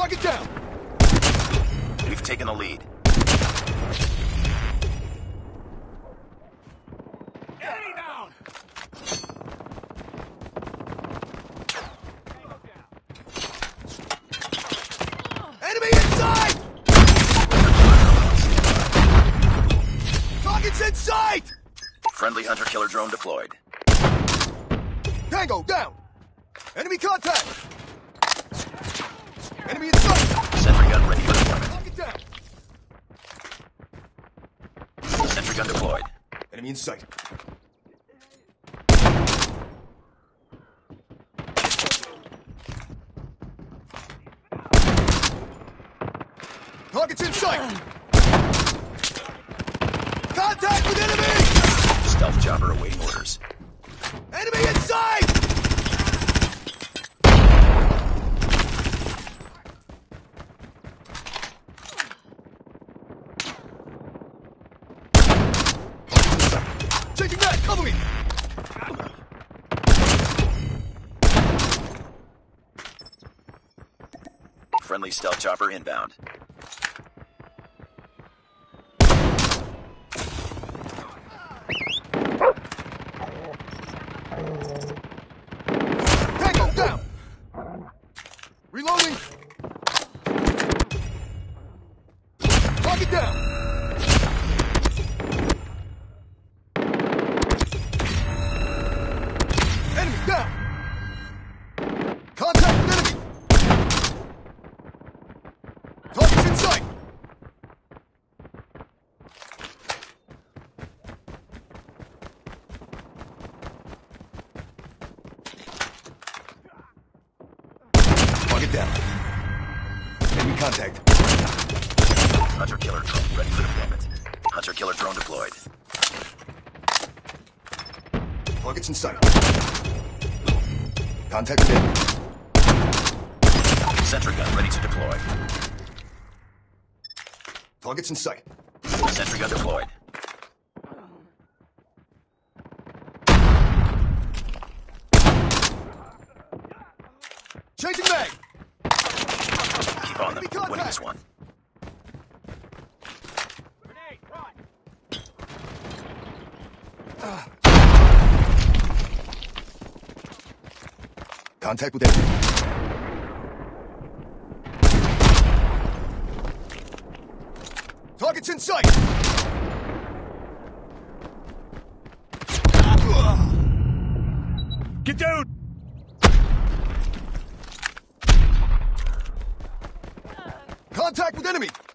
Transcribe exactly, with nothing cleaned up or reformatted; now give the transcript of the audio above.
Target down! We've taken the lead. Enemy down! Enemy inside! Target's in sight! Friendly hunter-killer drone deployed. Tango down! Enemy contact! Enemy in sight! Sentry gun ready for deployment. Target down! Sentry gun deployed. Enemy in sight. Target's in sight! Contact with enemy! Stealth chopper awaiting orders. Enemy in sight! Changing back, cover me! Friendly stealth chopper inbound. Tango down! Reloading! Target down! Enemy down! Contact with enemy! Target's in sight! Target down. Enemy contact. Hunter-killer drone ready for deployment. Hunter-killer drone deployed. Target's in sight. Contact with enemy. Sentry gun ready to deploy. Target's in sight. Sentry gun deployed. Changing mag! Keep on them. Enemy contact. Winning this one. Contact with enemy. Target's in sight! Get down! Contact with enemy!